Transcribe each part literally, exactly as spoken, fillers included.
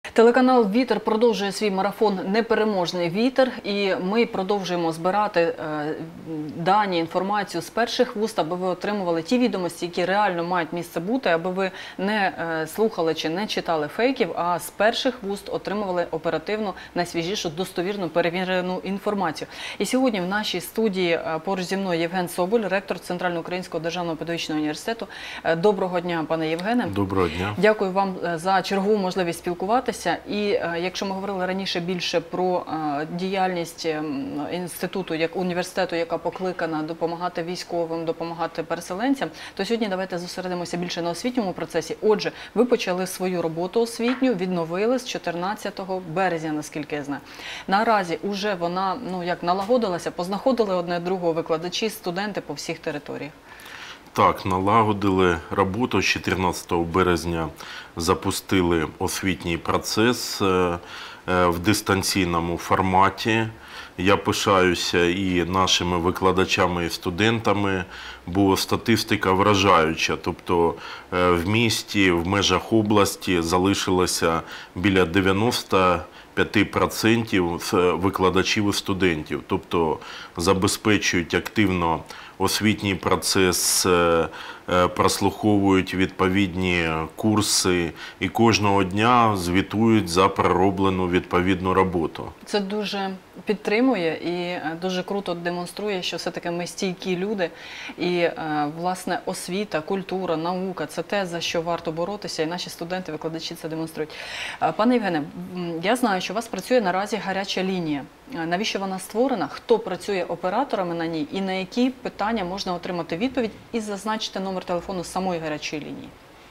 Телеканал «Вітер» продовжує свій марафон «Непереможний вітер», і ми продовжуємо збирати е, дані, інформацію з перших вуст, аби ви отримували ті відомості, які реально мають місце бути, аби ви не е, слухали чи не читали фейків, а з перших вуст отримували оперативну, найсвіжішу, достовірну, перевірену інформацію. І сьогодні в нашій студії е, поруч зі мною Євген Соболь, ректор Центральноукраїнського державного педагогічного університету. Е, доброго дня, пане Євгене. Доброго дня. Дякую вам за чергову можливість спілкуватися. І якщо ми говорили раніше більше про діяльність інституту, як університету, яка покликана допомагати військовим, допомагати переселенцям, то сьогодні давайте зосередимося більше на освітньому процесі. Отже, ви почали свою роботу освітню, відновили з чотирнадцятого березня, наскільки я знаю. Наразі уже вона, ну як, налагодилася, познаходили одне другого викладачі, студенти по всіх територіях. Так, налагодили роботу. З чотирнадцятого березня запустили освітній процес в дистанційному форматі. Я пишаюся і нашими викладачами, і студентами, бо статистика вражаюча. Тобто в місті, в межах області залишилося біля дев'яноста п'яти відсотків викладачів і студентів. Тобто забезпечують активно освітній процес, прослуховують відповідні курси і кожного дня звітують за пророблену відповідну роботу. Це дуже підтримує і дуже круто демонструє, що все-таки ми стійкі люди. І, власне, освіта, культура, наука – це те, за що варто боротися, і наші студенти, викладачі це демонструють. Пане Євгене, я знаю, що у вас працює наразі гаряча лінія. Навіщо вона створена? Хто працює операторами на ній? І на які питання можна отримати відповідь? І зазначити номер телефону самої гарячої лінії.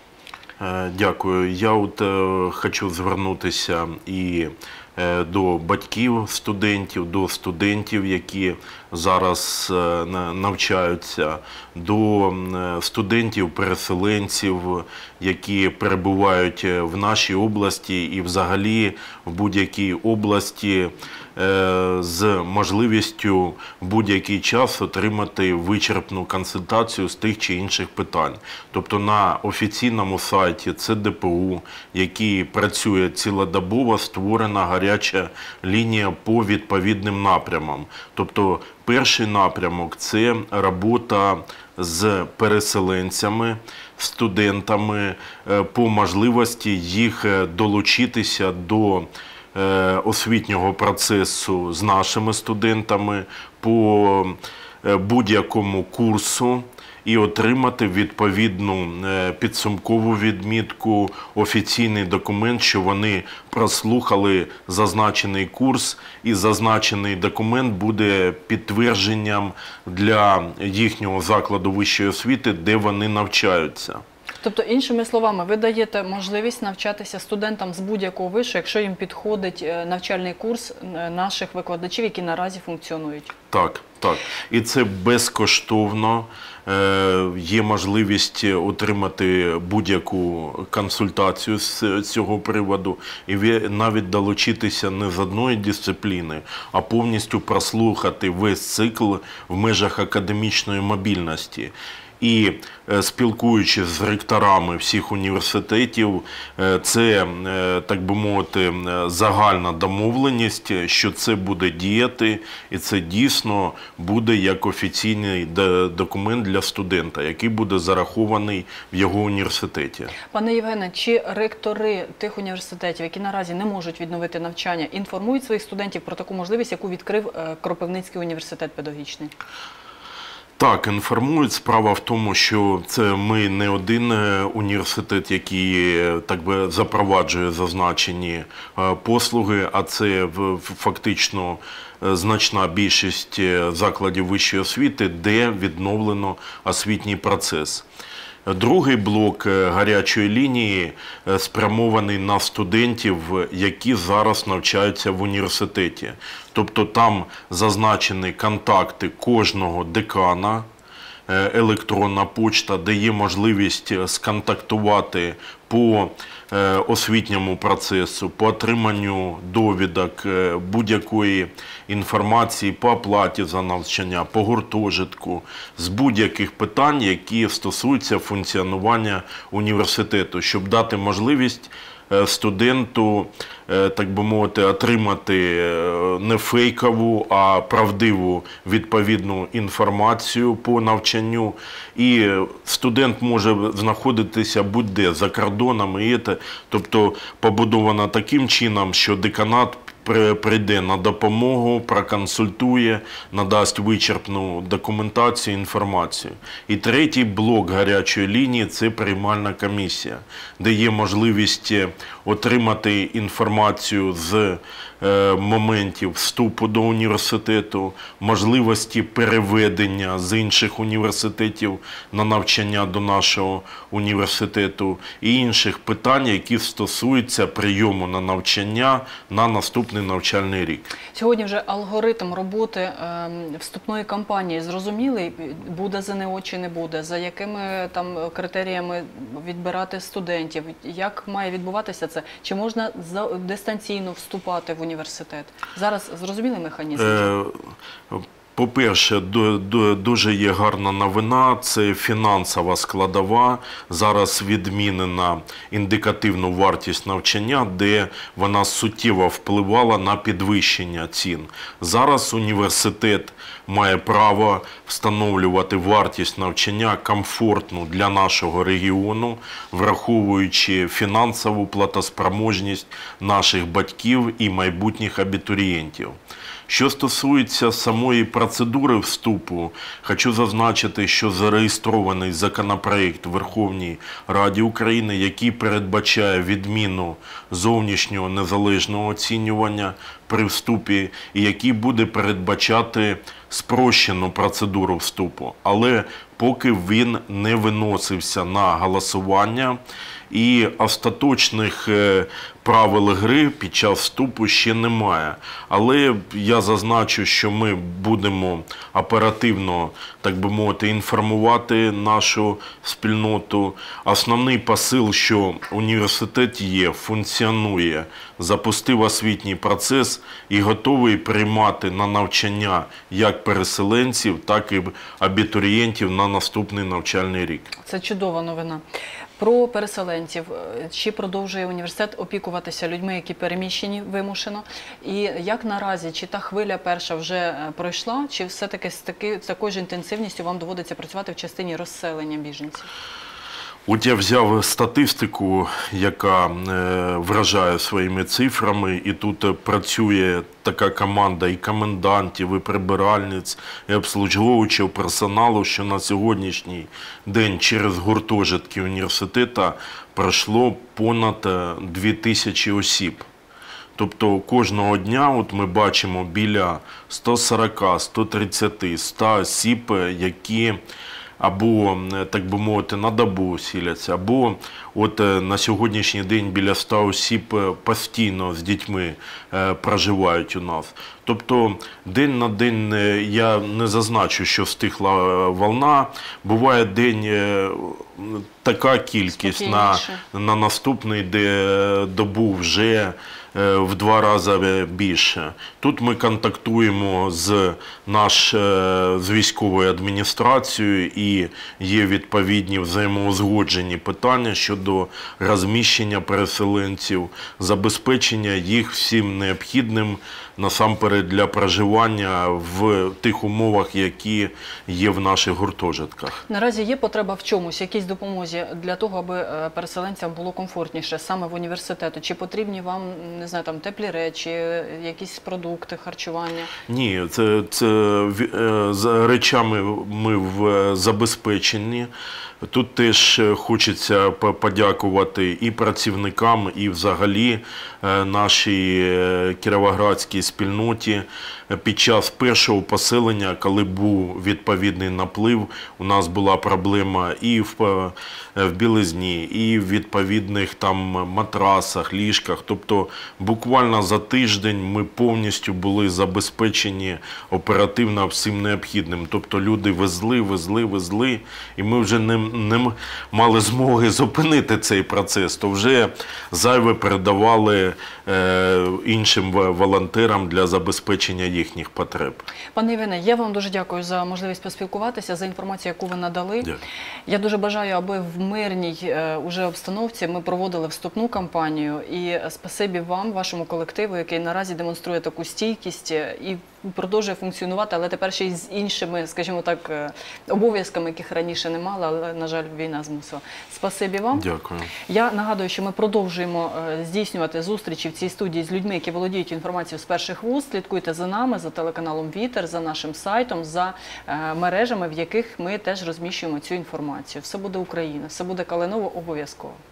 Дякую. Я от е, хочу звернутися і е, до батьків студентів, до студентів, які зараз е, навчаються, до е, студентів-переселенців, які перебувають в нашій області і взагалі в будь-якій області, з можливістю в будь-який час отримати вичерпну консультацію з тих чи інших питань. Тобто на офіційному сайті Це Де Пе У, який працює цілодобово, створена гаряча лінія по відповідним напрямам. Тобто перший напрямок – це робота з переселенцями, студентами, по можливості їх долучитися до освітнього процесу з нашими студентами по будь-якому курсу і отримати відповідну підсумкову відмітку, офіційний документ, що вони прослухали зазначений курс, і зазначений документ буде підтвердженням для їхнього закладу вищої освіти, де вони навчаються. Тобто, іншими словами, ви даєте можливість навчатися студентам з будь-якого вишу, якщо їм підходить навчальний курс наших викладачів, які наразі функціонують? Так, так. І це безкоштовно. Є можливість отримати будь-яку консультацію з цього приводу і навіть долучитися не з одної дисципліни, а повністю прослухати весь цикл в межах академічної мобільності. І спілкуючись з ректорами всіх університетів, це, так би мовити, загальна домовленість, що це буде діяти, і це дійсно буде як офіційний документ для студента, який буде зарахований в його університеті. Пане Євгене, чи ректори тих університетів, які наразі не можуть відновити навчання, інформують своїх студентів про таку можливість, яку відкрив Кропивницький університет педагогічний? Так, інформують. Справа в тому, що це ми не один університет, який так би запроваджує зазначені послуги, а це фактично значна більшість закладів вищої освіти, де відновлено освітній процес. Другий блок гарячої лінії спрямований на студентів, які зараз навчаються в університеті. Тобто там зазначені контакти кожного декана, електронна почта, де є можливість сконтактувати по е, освітньому процесу, по отриманню довідок, е, будь-якої інформації по оплаті за навчання, по гуртожитку, з будь-яких питань, які стосуються функціонування університету, щоб дати можливість студенту, так би мовити, отримати не фейкову, а правдиву відповідну інформацію по навчанню. І студент може знаходитися будь-де, за кордонами. І це, тобто побудовано таким чином, що деканат прийде на допомогу, проконсультує, надасть вичерпну документацію, інформацію. І третій блок гарячої лінії – це приймальна комісія, де є можливість отримати інформацію з моментів вступу до університету, можливості переведення з інших університетів на навчання до нашого університету і інших питань, які стосуються прийому на навчання на наступний навчальний рік. Сьогодні вже алгоритм роботи е, вступної кампанії зрозумілий? Буде ЗНО чи не буде? За якими там критеріями відбирати студентів? Як має відбуватися це? Чи можна дистанційно вступати в університет? Зараз зрозумілий механізм? Е, По-перше, дуже є гарна новина – це фінансова складова. Зараз відмінена індикативну вартість навчання, де вона суттєво впливала на підвищення цін. Зараз університет має право встановлювати вартість навчання комфортну для нашого регіону, враховуючи фінансову платоспроможність наших батьків і майбутніх абітурієнтів. Що стосується самої процедури вступу, хочу зазначити, що зареєстрований законопроект в Верховній Раді України, який передбачає відміну зовнішнього незалежного оцінювання при вступі і який буде передбачати спрощену процедуру вступу. Але поки він не виносився на голосування, і остаточних правил гри під час вступу ще немає. Але я зазначу, що ми будемо оперативно, так би мовити, інформувати нашу спільноту. Основний посил, що університет є, функціонує, запустив освітній процес і готовий приймати на навчання як переселенців, так і абітурієнтів на наступний навчальний рік. Це чудова новина. Про переселенців. Чи продовжує університет опікуватися людьми, які переміщені вимушено? І як наразі, чи та хвиля перша вже пройшла, чи все-таки з таки, такою ж інтенсивністю вам доводиться працювати в частині розселення біженців? От я взяв статистику, яка вражає своїми цифрами, і тут працює така команда і комендантів, і прибиральниць, і обслуговуючого персоналу, що на сьогоднішній день через гуртожитки університету пройшло понад дві тисячі осіб. Тобто кожного дня от ми бачимо біля ста сорока, ста тридцяти, ста осіб, які або, так би мовити, на добу сіляться, або от на сьогоднішній день біля ста осіб постійно з дітьми проживають у нас. Тобто день на день я не зазначу, що стихла волна. Буває день така кількість, на, на наступний добу вже в два рази більше. Тут ми контактуємо з, наш, з військовою адміністрацією і є відповідні взаємоузгоджені питання щодо розміщення переселенців, забезпечення їх всім необхідним насамперед для проживання в тих умовах, які є в наших гуртожитках. Наразі є потреба в чомусь, якійсь допомозі для того, аби переселенцям було комфортніше саме в університету? Чи потрібні вам, не знаю, там теплі речі, якісь продукти, харчування? Ні, це, це з речами ми в забезпеченні. Тут теж хочеться подякувати і працівникам, і взагалі нашій кіровоградській спільноті. Під час першого поселення, коли був відповідний наплив, у нас була проблема і в е, в білизні, і в відповідних там матрасах, ліжках. Тобто буквально за тиждень ми повністю були забезпечені оперативно всім необхідним. Тобто люди везли, везли, везли, і ми вже не, не мали змоги зупинити цей процес, то вже зайве передавали е, іншим волонтерам для забезпечення їхніх потреб. Пане Євгене, я вам дуже дякую за можливість поспілкуватися, за інформацію, яку ви надали. Дякую. Я дуже бажаю, аби в мирній е, уже обстановці ми проводили вступну кампанію. І спасибі вам, вашому колективу, який наразі демонструє таку стійкість і продовжує функціонувати, але тепер ще й з іншими, скажімо так, е, обов'язками, яких раніше не мала, але, на жаль, війна змусила. Спасибі вам. Дякую. Я нагадую, що ми продовжуємо е, здійснювати зустрічі в цій студії з людьми, які володіють інформацією з перших вуст. Слідкуйте за нами, за телеканалом «Вітер», за нашим сайтом, за е, мережами, в яких ми теж розміщуємо цю інформацію. Все буде Україна, все буде Калиново обов'язково.